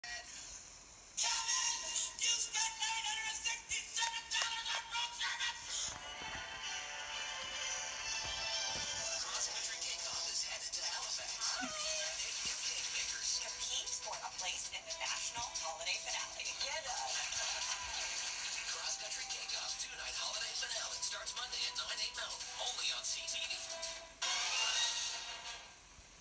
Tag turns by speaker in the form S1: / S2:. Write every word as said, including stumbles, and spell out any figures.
S1: Cross-country takeoff is headed to Halifax. Compete at Cake Makers.
S2: Compete for a place in the national holiday finale. Get us.
S1: Cross-country takeoff two-night holiday finale starts Monday at nine, eight Mountain, only on C T V.